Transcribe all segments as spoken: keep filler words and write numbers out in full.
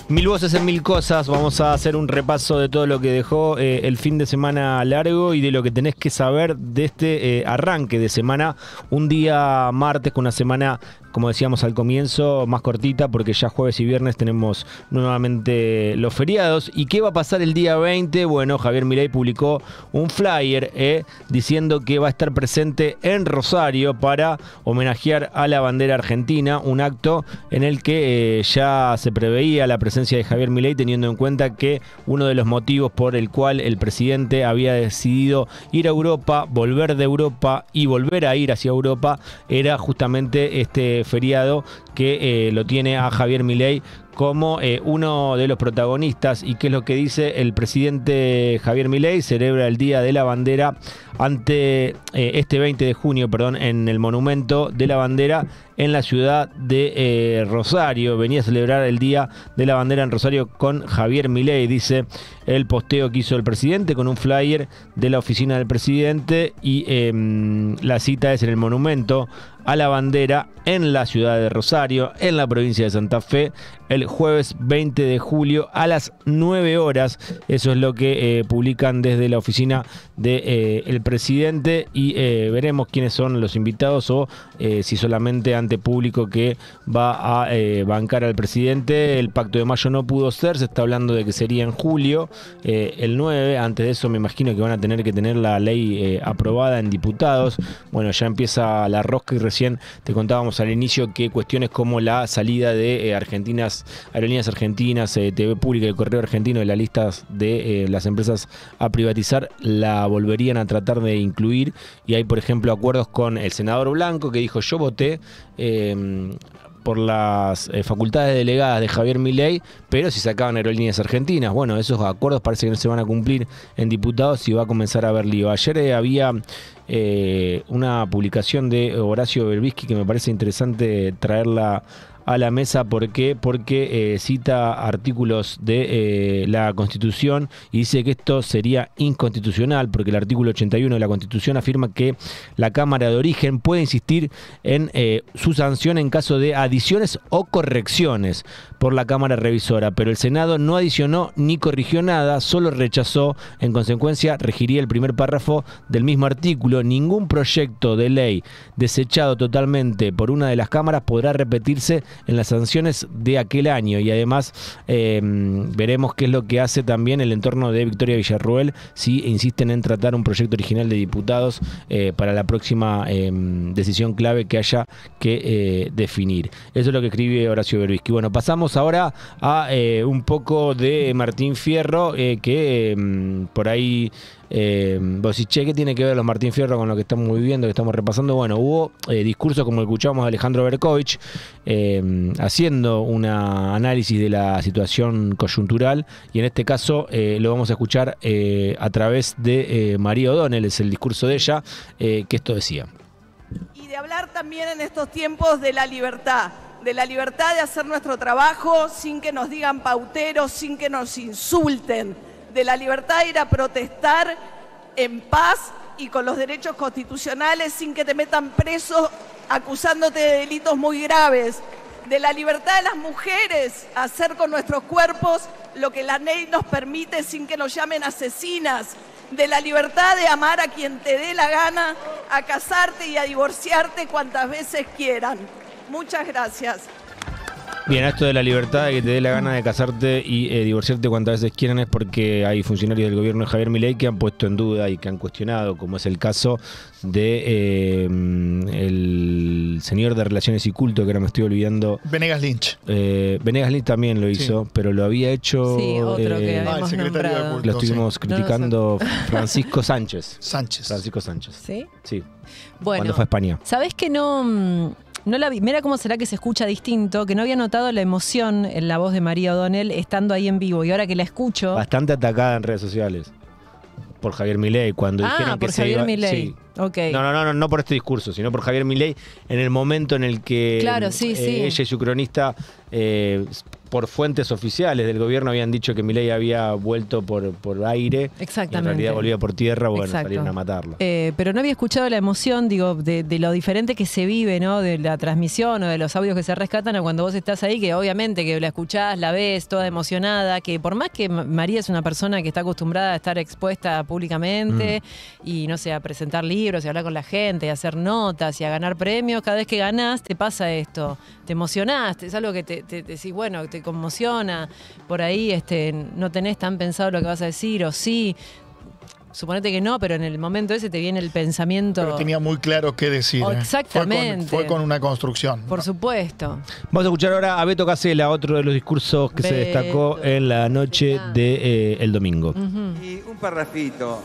Mil voces en mil cosas. Vamos a hacer un repaso de todo lo que dejó eh, el fin de semana largo y de lo que tenés que saber de este eh, arranque de semana. Un día martes con una semana, como decíamos al comienzo, más cortita porque ya jueves y viernes tenemos nuevamente los feriados. ¿Y qué va a pasar el día veinte? Bueno, Javier Milei publicó un flyer eh, diciendo que va a estar presente en Rosario para homenajear a la bandera argentina, un acto en el que eh, ya se preveía la presencia de Javier Milei, teniendo en cuenta que uno de los motivos por el cual el presidente había decidido ir a Europa, volver de Europa y volver a ir hacia Europa era justamente este feriado que eh, lo tiene a Javier Milei como eh, uno de los protagonistas. ¿Y qué es lo que dice el presidente Javier Milei? Celebra el Día de la Bandera ante eh, este veinte de junio, perdón, en el Monumento de la Bandera en la ciudad de eh, Rosario. Venía a celebrar el Día de la Bandera en Rosario con Javier Milei, dice el posteo que hizo el presidente con un flyer de la oficina del presidente, y eh, la cita es en el Monumento a la Bandera en la ciudad de Rosario, en la provincia de Santa Fe, el jueves veinte de julio a las nueve horas. Eso es lo que eh, publican desde la oficina del de, eh, presidente, y eh, veremos quiénes son los invitados o eh, si solamente ante público que va a eh, bancar al presidente. El pacto de mayo no pudo ser, se está hablando de que sería en julio, eh, el nueve. Antes de eso me imagino que van a tener que tener la ley eh, aprobada en diputados. Bueno, ya empieza la rosca, y recién te contábamos al inicio que cuestiones como la salida de eh, Argentinas, Aerolíneas Argentinas, eh, T V Pública y el Correo Argentino de las listas de eh, las empresas a privatizar, la volverían a tratar de incluir. Y hay, por ejemplo, acuerdos con el senador Blanco, que dijo: yo voté eh, por las eh, facultades delegadas de Javier Milei, pero si sacaban Aerolíneas Argentinas. Bueno, esos acuerdos parece que no se van a cumplir en diputados y va a comenzar a haber lío. Ayer eh, había eh, una publicación de Horacio Berbisky que me parece interesante traerla a la mesa. ¿Por qué? Porque eh, cita artículos de eh, la Constitución y dice que esto sería inconstitucional, porque el artículo ochenta y uno de la Constitución afirma que la Cámara de Origen puede insistir en eh, su sanción en caso de adiciones o correcciones por la Cámara Revisora, pero el Senado no adicionó ni corrigió nada, solo rechazó. En consecuencia, regiría el primer párrafo del mismo artículo: ningún proyecto de ley desechado totalmente por una de las cámaras podrá repetirse en las sanciones de aquel año. Y además eh, veremos qué es lo que hace también el entorno de Victoria Villarruel, si insisten en tratar un proyecto original de diputados eh, para la próxima eh, decisión clave que haya que eh, definir. Eso es lo que escribe Horacio Berbisky. Bueno, pasamos ahora a eh, un poco de Martín Fierro, eh, que eh, por ahí Eh, vos decís, che, ¿qué tiene que ver los Martín Fierro con lo que estamos viviendo, que estamos repasando? Bueno, hubo eh, discursos como el que escuchábamos de Alejandro Berkovich, eh, haciendo un análisis de la situación coyuntural, y en este caso eh, lo vamos a escuchar eh, a través de eh, María O'Donnell. Es el discurso de ella, eh, que esto decía. Y de hablar también en estos tiempos de la libertad, de la libertad de hacer nuestro trabajo sin que nos digan pauteros, sin que nos insulten, de la libertad de ir a protestar en paz y con los derechos constitucionales sin que te metan preso acusándote de delitos muy graves, de la libertad de las mujeres a hacer con nuestros cuerpos lo que la ley nos permite sin que nos llamen asesinas, de la libertad de amar a quien te dé la gana, a casarte y a divorciarte cuantas veces quieran. Muchas gracias. Bien, esto de la libertad de que te dé la gana de casarte y eh, divorciarte cuantas veces quieran es porque hay funcionarios del gobierno de Javier Milei que han puesto en duda y que han cuestionado, como es el caso de eh, el señor de Relaciones y Culto, que ahora me estoy olvidando. Venegas Lynch. Eh, Venegas Lynch también lo hizo, sí, pero lo había hecho... Sí, otro eh, que ah, el secretario de Culto. Lo estuvimos sí. criticando, no, no Francisco Sánchez. Sánchez. Francisco Sánchez. ¿Sí? Sí. Bueno, cuando fue a España. ¿Sabés que no... No la vi. Mira cómo será que se escucha distinto, que no había notado la emoción en la voz de María O'Donnell estando ahí en vivo, y ahora que la escucho... Bastante atacada en redes sociales por Javier Milei cuando ah, dijeron que por se Javier iba... Milei. Sí. Okay. No, no, no, no, no por este discurso, sino por Javier Milei en el momento en el que claro, sí, eh, sí. ella y su cronista eh, por fuentes oficiales del gobierno habían dicho que Milei había vuelto por, por aire. Exactamente. Y en realidad volvía por tierra, bueno, Exacto. salieron a matarlo. Eh, pero no había escuchado la emoción, digo, de, de lo diferente que se vive, ¿no? De la transmisión o de los audios que se rescatan a cuando vos estás ahí, que obviamente que la escuchás, la ves, toda emocionada, que por más que María es una persona que está acostumbrada a estar expuesta públicamente mm. y, no sé, a presentar libros y hablar con la gente, y hacer notas y a ganar premios, cada vez que ganás te pasa esto, te emocionás, es algo que te, te, te decís, bueno, te conmociona, por ahí este, no tenés tan pensado lo que vas a decir, o sí, suponete que no, pero en el momento ese te viene el pensamiento. Pero tenía muy claro qué decir. Oh, ¿eh? exactamente. Fue con, fue con una construcción. Por supuesto. Vamos a escuchar ahora a Beto Casella, otro de los discursos que Beto. se destacó en la noche del de, eh, el domingo. Uh-huh. Y un parrafito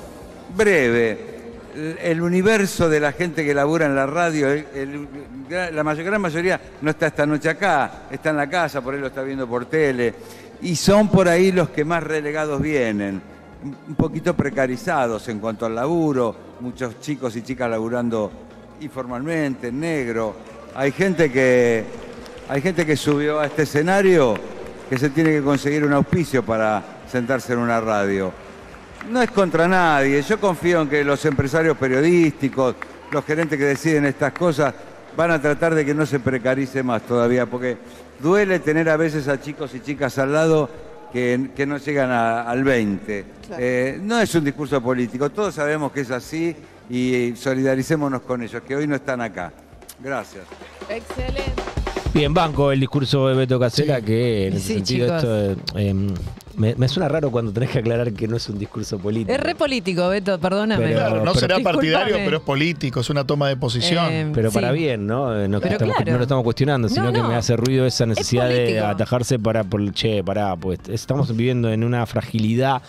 breve. El universo de la gente que labura en la radio, el, el, la mayor, gran mayoría no está esta noche acá, está en la casa, por ahí lo está viendo por tele, y son por ahí los que más relegados vienen, un poquito precarizados en cuanto al laburo, muchos chicos y chicas laburando informalmente, en negro. Hay gente que, hay gente que subió a este escenario que se tiene que conseguir un auspicio para sentarse en una radio. No es contra nadie, yo confío en que los empresarios periodísticos, los gerentes que deciden estas cosas, van a tratar de que no se precarice más todavía, porque duele tener a veces a chicos y chicas al lado que, que no llegan a, al veinte. Claro. Eh, no es un discurso político, todos sabemos que es así y solidaricémonos con ellos, que hoy no están acá. Gracias. Excelente. Bien, banco el discurso de Beto Casella, sí. que en ese sí, sentido chicos. esto eh, me, me suena raro cuando tenés que aclarar que no es un discurso político. Es re político, Beto, perdóname. Pero- Claro, no pero- será Disculpame. partidario, pero es político, es una toma de posición. Eh, Pero sí. para bien, ¿no? Eh, No, que Pero estamos- claro. no lo estamos cuestionando, sino No, que no. me hace ruido esa necesidad de político. atajarse para, por, che, pará, pues estamos viviendo en una fragilidad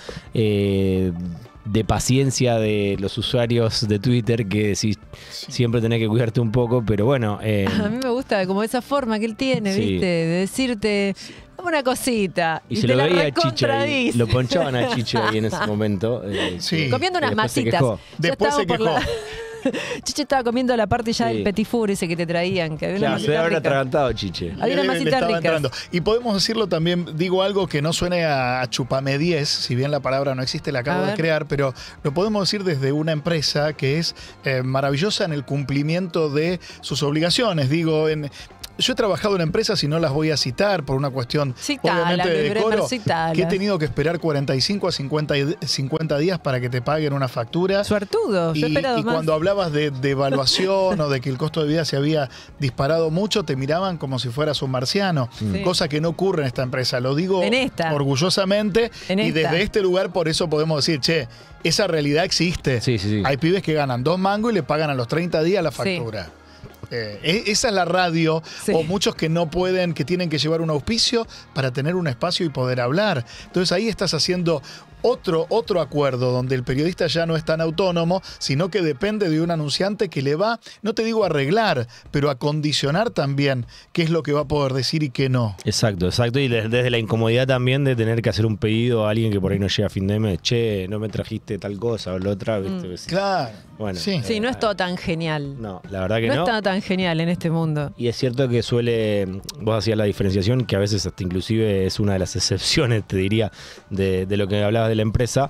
eh, de paciencia de los usuarios de Twitter que decís, siempre tenés que cuidarte un poco, pero bueno. eh, A mí me gusta como esa forma que él tiene, Sí. ¿viste? De decirte una cosita. y Y, se te lo la veía a Chicho ahí, recontradice. lo ponchaban a Chicho ahí en ese momento. eh, Sí. que- Comiendo que unas después se masitas. quejó. Ya Después se estábamos por quejó. la- Chicho estaba comiendo la parte ya Sí. del petit four ese que te traían, que había una Claro, se masita habrá rica. atragantado Chiche. Había Le- unas le masitas estaba ricas. entrando. Y podemos decirlo también, digo algo que no suene a, a chupame diez, si bien la palabra no existe, la A acabo de ver. crear, pero lo podemos decir desde una empresa que es eh, maravillosa en el cumplimiento de sus obligaciones. Digo, en... Yo he trabajado en empresas y no las voy a citar por una cuestión Citala, obviamente de mi Bremer, decoro, citala. que he tenido que esperar cuarenta y cinco a cincuenta, y- cincuenta días para que te paguen una factura. Suertudo, yo Y, he esperado y más. cuando hablabas de, de evaluación o de que el costo de vida se había disparado mucho, te miraban como si fueras un marciano, Sí. cosa que no ocurre en esta empresa. Lo digo En esta. orgullosamente En y esta. desde este lugar por eso podemos decir, che, esa realidad existe. Sí, sí, sí. Hay pibes que ganan dos mangos y le pagan a los treinta días la Sí. factura. Eh, e- esa es la radio, Sí. o muchos que no pueden, que tienen que llevar un auspicio para tener un espacio y poder hablar. Entonces ahí estás haciendo otro, otro acuerdo donde el periodista ya no es tan autónomo, sino que depende de un anunciante que le va, no te digo arreglar, pero a condicionar también qué es lo que va a poder decir y qué no. Exacto, exacto. Y des- desde la incomodidad también de tener que hacer un pedido a alguien que por ahí no llega a fin de mes. Che, no me trajiste tal cosa o la otra. ¿viste? Mm. Sí. Claro. Bueno, Sí. Sí, no es todo tan genial. No, la verdad que No no. está tan genial en este mundo. Y es cierto que suele, vos hacías la diferenciación, que a veces hasta inclusive es una de las excepciones, te diría, de, de lo que hablabas de la empresa,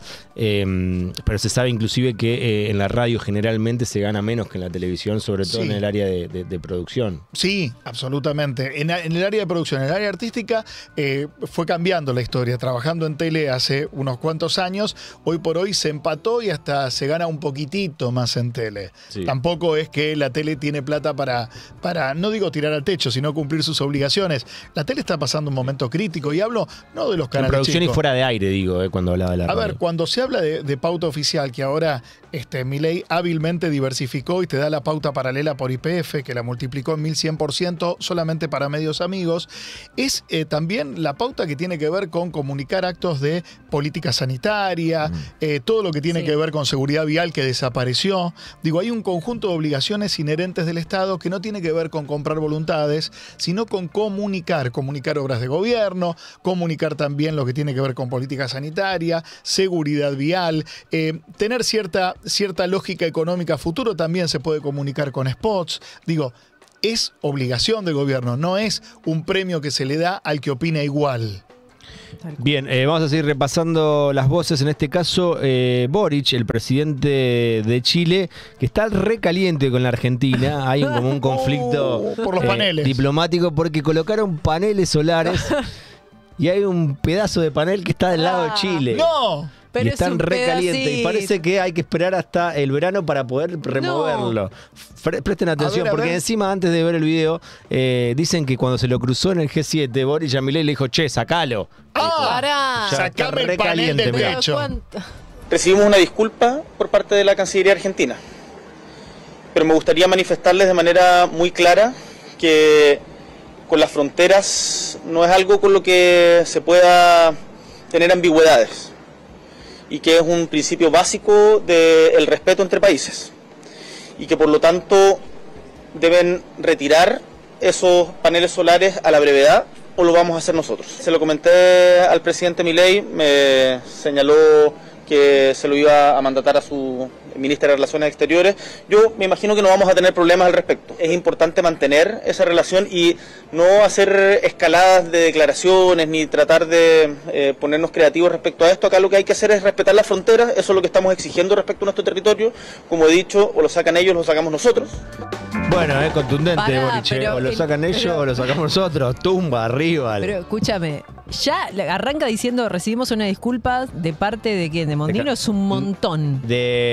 eh, pero se sabe inclusive que eh, en la radio generalmente se gana menos que en la televisión, sobre todo Sí. en el área de, de- de producción. Sí, absolutamente. En, en el área de producción, en el área artística, eh, fue cambiando la historia. Trabajando en tele hace unos cuantos años, hoy por hoy se empató y hasta se gana un poquitito más en tele. Sí. Tampoco es que la tele tiene plata para, para, no digo tirar al techo, sino cumplir sus obligaciones. La tele está pasando un momento crítico y hablo no de los En canales producción chicos. y fuera de aire, digo, eh, cuando hablaba de la A radio. ver, cuando se habla de, de pauta oficial, que ahora este, Milei hábilmente diversificó y te da la pauta paralela por Y P F, que la multiplicó en mil cien por ciento solamente para medios amigos, es eh, también la pauta que tiene que ver con comunicar actos de política sanitaria, Mm. eh, todo lo que tiene Sí. que ver con seguridad vial que desapareció. Digo, hay un conjunto de obligaciones inherentes del Estado que no tiene que ver con comprar voluntades, sino con comunicar, comunicar obras de gobierno, comunicar también lo que tiene que ver con política sanitaria, seguridad vial, eh, tener cierta, cierta lógica económica a futuro también se puede comunicar con spots. Digo, es obligación del gobierno, no es un premio que se le da al que opina igual. Bien, eh, vamos a seguir repasando las voces. En este caso, eh, Boric, el presidente de Chile, que está recaliente con la Argentina. Hay un, como un conflicto Oh, por los eh, paneles. diplomático porque colocaron paneles solares y hay un pedazo de panel que está del lado de Ah. Chile. ¡No! Pero y es están un recalientes y pedacito. parece que hay que esperar hasta el verano para poder removerlo. Fre- Presten atención, ver, a porque ver. encima antes de ver el video eh, dicen que cuando se lo cruzó en el G siete, Boris Milei le dijo, che, sacalo. ¡Ah! Pará. Ya Sacame está el panel recaliente, del mirá. pecho. ¿Cuánto? Recibimos una disculpa por parte de la Cancillería Argentina, pero me gustaría manifestarles de manera muy clara que con las fronteras no es algo con lo que se pueda tener ambigüedades y que es un principio básico del respeto entre países y que por lo tanto deben retirar esos paneles solares a la brevedad o lo vamos a hacer nosotros. Se lo comenté al presidente Milei, me señaló que se lo iba a mandatar a su ministra de Relaciones Exteriores. Yo me imagino que no vamos a tener problemas al respecto. Es importante mantener esa relación y no hacer escaladas de declaraciones ni tratar de eh, ponernos creativos respecto a esto. Acá lo que hay que hacer es respetar las fronteras, eso es lo que estamos exigiendo respecto a nuestro territorio. Como he dicho, o lo sacan ellos o lo sacamos nosotros. Bueno, es contundente, Pará, Boric. eh. pero O lo el- sacan ellos pero- o lo sacamos nosotros. Tumba, arriba. Pero escúchame, ya le- arranca diciendo recibimos una disculpa de parte de quién, de Mondino, ca- es un montón.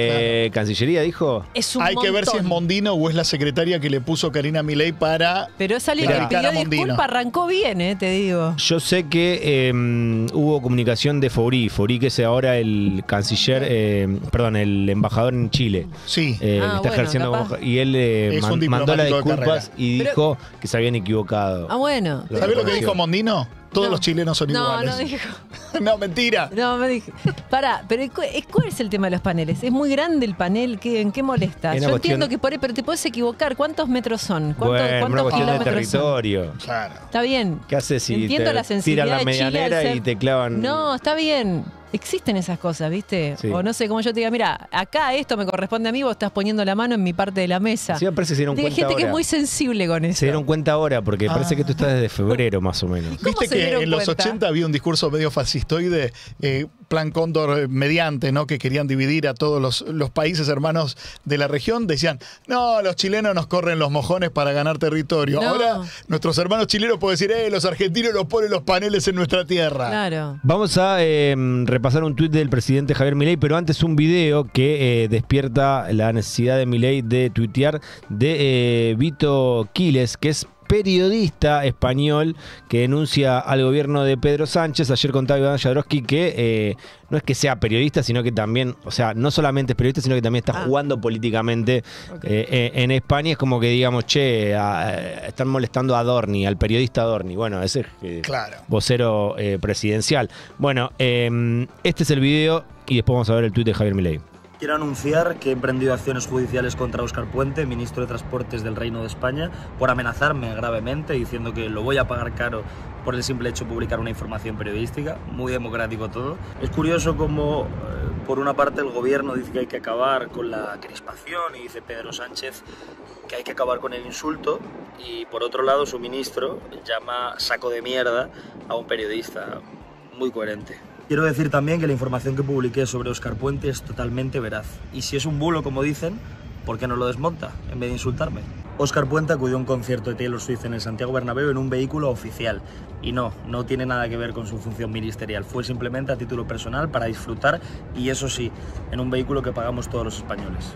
De Cancillería, dijo. Es un Hay que ver si es montón. Mondino o es la secretaria que le puso Karina Milei para... Pero es alguien Mirá. que Cara pidió Mondino. disculpa, arrancó bien, eh, te digo. Yo sé que eh, hubo comunicación de Faurí. Faurí, que es ahora el canciller, eh, perdón, el embajador en Chile. Sí. Eh, Ah, que está bueno, ejerciendo capaz. como- y él eh, Es man- un mandó las diplomático de disculpas carrera. y Pero- dijo que se habían equivocado. Ah, bueno. Lo ¿Sabés lo que reconoció. dijo Mondino? Todos No. los chilenos son No, iguales. no dijo. No, mentira. No, me dije. Pará, pero ¿cu- ¿cuál es el tema de los paneles? Es muy grande el panel, ¿qué, ¿en qué molesta? Es una Yo cuestión- entiendo que por ahí, pero te puedes equivocar. ¿Cuántos metros son? ¿Cuántos, Bueno, una cuántos cuestión de kilómetros son? territorio. Claro. Está bien. ¿Qué haces si Entiendo te la sensibilidad tiran la de Chile al medianera ser- y te clavan? No, está bien. Existen esas cosas, ¿viste? Sí. O no sé, como yo te diga, mira, acá esto me corresponde a mí, vos estás poniendo la mano en mi parte de la mesa. Sí, me parece que se dieron Hay cuenta gente que es ahora. muy sensible con eso. Se dieron cuenta ahora, porque parece Ah. que tú estás desde febrero más o menos. ¿Cómo Viste se que dieron en los cuenta? ochenta había un discurso medio fascistoide, eh, plan Cóndor eh, mediante, ¿no? Que querían dividir a todos los, los países hermanos de la región. Decían, no, los chilenos nos corren los mojones para ganar territorio. No. Ahora nuestros hermanos chilenos pueden decir, eh, los argentinos nos ponen los paneles en nuestra tierra. Claro. Vamos a eh, repasar un tuit del presidente Javier Milei, pero antes un video que eh, despierta la necesidad de Milei de tuitear de eh, Vito Quiles, que es periodista español que denuncia al gobierno de Pedro Sánchez. Ayer contaba Iván Jadrowski que eh, no es que sea periodista, sino que también, o sea, no solamente es periodista, sino que también está Ah. jugando políticamente Ok. eh, eh, en España. Es como que digamos, che, a- eh, están molestando a Adorni, al periodista Adorni. Bueno, ese es eh, Claro. vocero eh, presidencial. Bueno, eh, este es el video y después vamos a ver el tuit de Javier Milei. Quiero anunciar que he emprendido acciones judiciales contra Óscar Puente, ministro de Transportes del Reino de España, por amenazarme gravemente diciendo que lo voy a pagar caro por el simple hecho de publicar una información periodística. Muy democrático todo. Es curioso cómo, eh, por una parte, el gobierno dice que hay que acabar con la crispación y dice Pedro Sánchez que hay que acabar con el insulto, y por otro lado su ministro llama saco de mierda a un periodista. Muy coherente. Quiero decir también que la información que publiqué sobre Óscar Puente es totalmente veraz. Y si es un bulo, como dicen, ¿por qué no lo desmonta en vez de insultarme? Óscar Puente acudió a un concierto de Taylor Swift en el Santiago Bernabéu en un vehículo oficial. Y no, no tiene nada que ver con su función ministerial. Fue simplemente a título personal para disfrutar, y eso sí, en un vehículo que pagamos todos los españoles.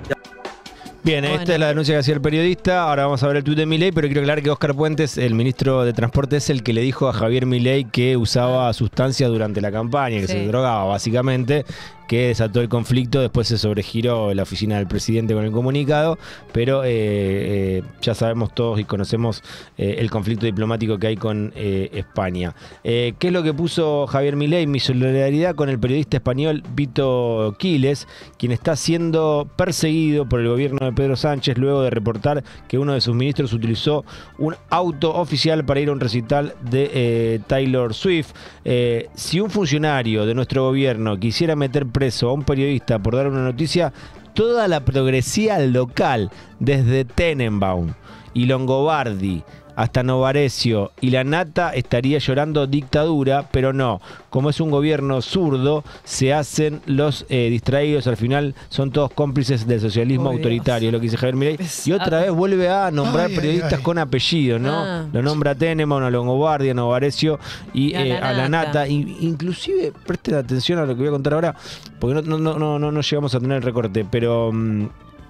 Bien, Bueno. esta es la denuncia que hacía el periodista. Ahora vamos a ver el tuit de Milei, pero quiero aclarar que Óscar Puentes, el ministro de Transporte, es el que le dijo a Javier Milei que usaba sustancias durante la campaña, que Sí. se drogaba básicamente, que desató el conflicto. Después se sobregiró la oficina del presidente con el comunicado, pero eh, eh, ya sabemos todos y conocemos eh, el conflicto diplomático que hay con eh, España. Eh, ¿Qué es lo que puso Javier Milei? Mi solidaridad con el periodista español Vito Quiles, quien está siendo perseguido por el gobierno de Pedro Sánchez luego de reportar que uno de sus ministros utilizó un auto oficial para ir a un recital de eh, Taylor Swift. Eh, si un funcionario de nuestro gobierno quisiera meter preso a un periodista por dar una noticia, toda la progresía local, desde Tenenbaum y Longobardi hasta Novarecio y la nata estaría llorando dictadura, pero no, como es un gobierno zurdo, se hacen los eh, distraídos, al final son todos cómplices del socialismo Oh, autoritario, es lo que dice Javier Milei, Es- y otra ah, vez vuelve a nombrar ay, periodistas ay, ay. con apellido, ¿no? Ah. Lo nombra a Teneman, a Longobardi, a Novarecio y Y a eh, la a la nata. nata, y, inclusive, presten atención a lo que voy a contar ahora, porque no, no, no, no, no llegamos a tener el recorte, pero... mmm,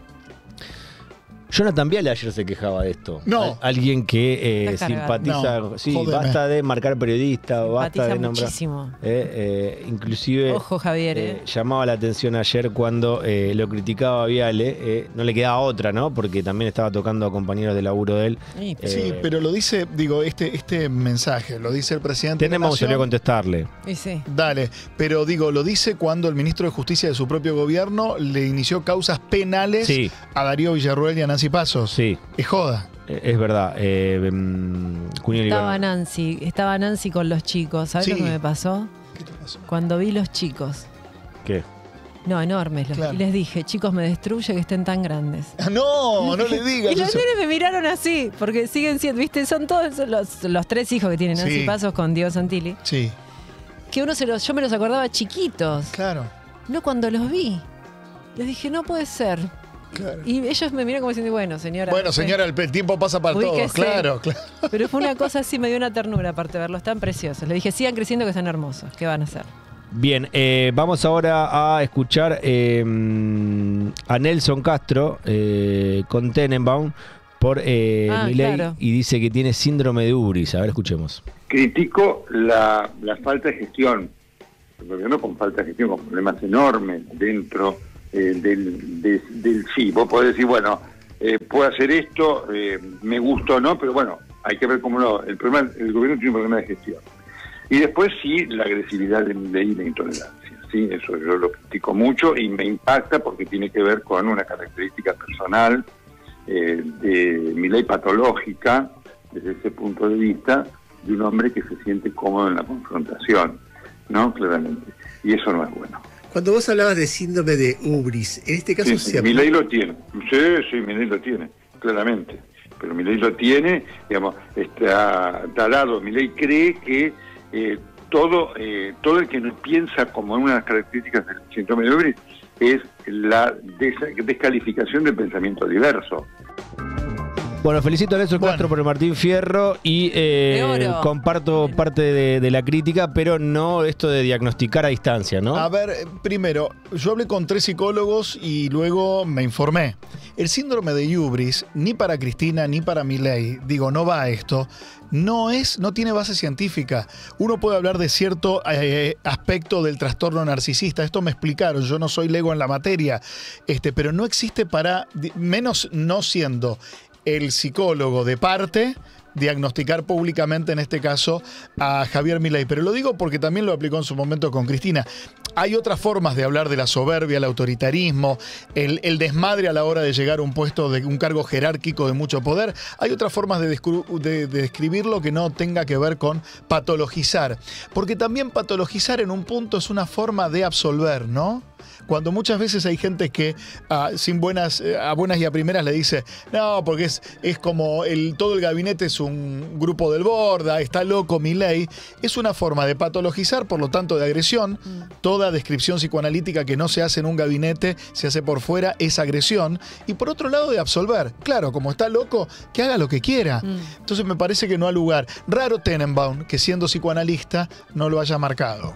Jonathan Viale ayer se quejaba de esto. No. Al- alguien que eh, Está cargado. simpatiza. No, sí, jódeme. basta de marcar periodista, basta Simpatiza de nombrar. muchísimo. Eh, eh, inclusive Ojo, Javier, eh, eh. llamaba la atención ayer cuando eh, lo criticaba a Viale. eh, no le quedaba otra, ¿no? Porque también estaba tocando a compañeros de laburo de él. Sí, Eh, Sí, pero lo dice, digo, este, este mensaje, lo dice el presidente de la Tenemos salió a Nación. contestarle. Y sí. Dale, pero digo, lo dice cuando el ministro de Justicia de su propio gobierno le inició causas penales Sí. a Darío Villarroel y a Nancy Pasos. Sí, Es joda. eh, es verdad. Eh, mm, Cunio Estaba Libardo. Nancy, estaba Nancy con los chicos. ¿Sabes Sí. lo que me pasó? ¿Qué te pasó? Cuando vi los chicos. ¿Qué? No, enormes. Los, Claro. Y les dije, chicos, me destruye que estén tan grandes. Ah, no, no le digas Y los eso. nenes me miraron así, porque siguen siendo, viste, son todos los, los tres hijos que tienen Nancy Sí. Pasos con Diego Santilli. Sí, Que uno se los, yo me los acordaba chiquitos. claro, No cuando los vi. Les dije, no puede ser. claro. Y ellos me miran como diciendo, bueno, señora. Bueno, no sé. señora, el, el tiempo pasa para Ubíquese. todos. Claro, claro. Pero fue una cosa así, me dio una ternura aparte de verlos tan preciosos. Le dije, sigan creciendo que están hermosos. ¿Qué van a hacer? Bien, eh, vamos ahora a escuchar eh, a Nelson Castro eh, con Tenenbaum por eh, Ah, Milei claro. y dice que tiene síndrome de Ubris. A ver, escuchemos. Critico la, la falta de gestión, el gobierno con falta de gestión, con problemas enormes dentro eh, del, de- del sí. Vos podés decir, bueno, eh, puedo hacer esto, eh, me gusta o no, pero bueno, hay que ver cómo lo... El, problema, el gobierno tiene un problema de gestión. Y después sí, la agresividad de Milei y la intolerancia. Sí, eso yo lo critico mucho y me impacta porque tiene que ver con una característica personal eh, de Milei patológica, desde ese punto de vista, de un hombre que se siente cómodo en la confrontación, ¿no? Claramente. Y eso no es bueno. Cuando vos hablabas de síndrome de Ubris, en este caso Sí, se sí, Milei lo tiene. Sí, sí, Milei lo tiene, claramente. Pero Milei lo tiene, digamos, está talado. Milei cree que eh, todo eh, todo el que no piensa como en unas características del síndrome de Ubris es la des- descalificación del pensamiento diverso. Bueno, felicito a Nelson Bueno. Castro por el Martín Fierro y eh, De oro. comparto parte de, de la crítica, pero no esto de diagnosticar a distancia, ¿no? A ver, eh, primero, yo hablé con tres psicólogos y luego me informé. El síndrome de Ubris, ni para Cristina ni para Milei, digo, no va a esto, no es, no tiene base científica. Uno puede hablar de cierto eh, aspecto del trastorno narcisista. Esto me explicaron, yo no soy lego en la materia, este, pero no existe para, di- menos no siendo el psicólogo de parte, diagnosticar públicamente en este caso a Javier Milei. Pero lo digo porque también lo aplicó en su momento con Cristina. Hay otras formas de hablar de la soberbia, el autoritarismo, el, el desmadre a la hora de llegar a un puesto de un cargo jerárquico de mucho poder. Hay otras formas de, descru- de- de describirlo que no tenga que ver con patologizar. Porque también patologizar en un punto es una forma de absolver, ¿no? Cuando muchas veces hay gente que ah, sin buenas, eh, a buenas y a primeras le dice, no, porque es, es como el, todo el gabinete es un grupo del Borda, está loco Milei, es una forma de patologizar, por lo tanto de agresión. Toda descripción psicoanalítica que no se hace en un gabinete, se hace por fuera, es agresión. Y por otro lado de absolver, claro, como está loco, que haga lo que quiera. Entonces me parece que no ha lugar. Raro Tenenbaum, que siendo psicoanalista no lo haya marcado.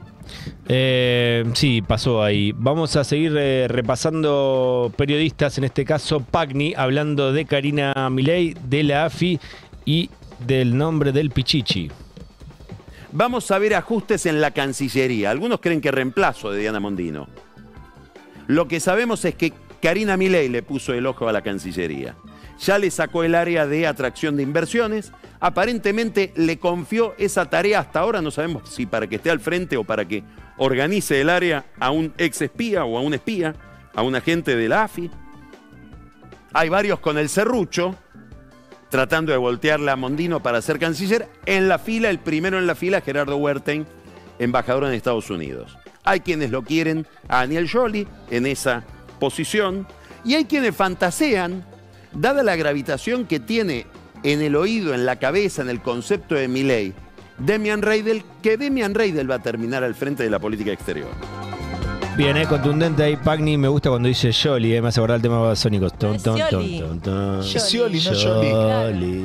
Eh, sí, pasó ahí. Vamos a seguir eh, repasando periodistas, en este caso Pagni, hablando de Karina Milei, de la A F I y del nombre del Pichichi. Vamos a ver ajustes en la Cancillería. Algunos creen que reemplazo de Diana Mondino. Lo que sabemos es que Karina Milei le puso el ojo a la Cancillería. Ya le sacó el área de atracción de inversiones. Aparentemente le confió esa tarea hasta ahora. No sabemos si para que esté al frente o para que organice el área a un ex espía o a un espía, a un agente de la A F I. Hay varios con el serrucho, tratando de voltearle a Mondino para ser canciller. En la fila, el primero en la fila, Gerardo Huertain, embajador en Estados Unidos. Hay quienes lo quieren a Daniel Scioli en esa posición y hay quienes fantasean dada la gravitación que tiene en el oído, en la cabeza, en el concepto de Milei, Demian Reidel, que Demian Reidel va a terminar al frente de la política exterior. Bien, eh, contundente ahí, Pagni. Me gusta cuando dice Scioli, eh, me hace acordar el tema babasónicos. Ton, ton, ton, Scioli. ton, ton. Scioli, no Scioli. Scioli.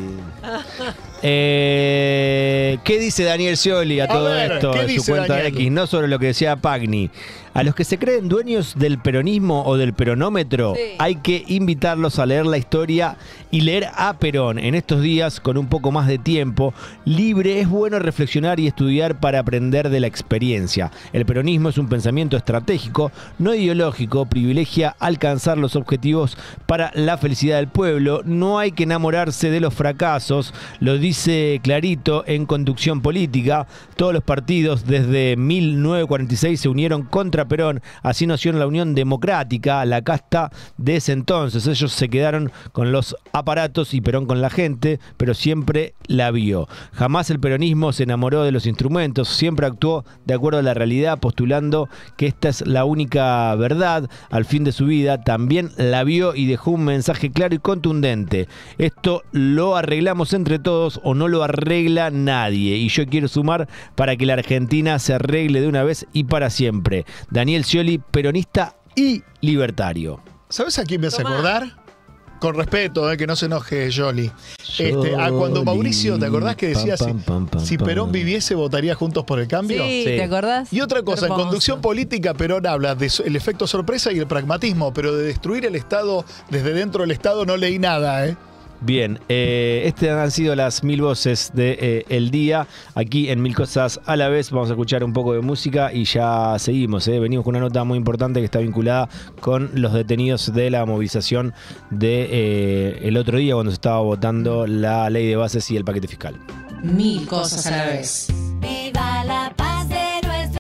Eh, ¿Qué dice Daniel Scioli a, A todo ver, esto ¿qué en su dice cuenta Daniel? X? No sobre lo que decía Pagni. A los que se creen dueños del peronismo o del peronómetro, Sí. hay que invitarlos a leer la historia y leer a Perón. En estos días, con un poco más de tiempo libre, es bueno reflexionar y estudiar para aprender de la experiencia. El peronismo es un pensamiento estratégico, no ideológico, privilegia alcanzar los objetivos para la felicidad del pueblo. No hay que enamorarse de los fracasos, lo dice clarito en Conducción Política. Todos los partidos desde mil novecientos cuarenta y seis se unieron contra Perón, así nació la Unión Democrática, la casta de ese entonces. Ellos se quedaron con los aparatos y Perón con la gente, pero siempre la vio. Jamás el peronismo se enamoró de los instrumentos, siempre actuó de acuerdo a la realidad, postulando que esta es la única verdad. Al fin de su vida también la vio y dejó un mensaje claro y contundente: esto lo arreglamos entre todos o no lo arregla nadie, y yo quiero sumar para que la Argentina se arregle de una vez y para siempre. Daniel Scioli, peronista y libertario. ¿Sabes a quién me hace Tomá. acordar? Con respeto, eh, que no se enoje Scioli. Este, a cuando Mauricio, ¿te acordás que decía Pam, si, pam, pam, pam, si pam. Perón viviese votaría Juntos por el Cambio? Sí, Sí. ¿te acordás? Y otra cosa, en Hermoso. Conducción Política Perón habla del efecto sorpresa y el pragmatismo, pero de destruir el Estado desde dentro del Estado no leí nada, ¿eh? Bien, eh, estas han sido las mil voces del de, eh, el día. Aquí en Mil Cosas a la Vez vamos a escuchar un poco de música y ya seguimos. Eh. Venimos con una nota muy importante que está vinculada con los detenidos de la movilización de eh, el otro día cuando se estaba votando la ley de bases y el paquete fiscal. Mil cosas a la vez.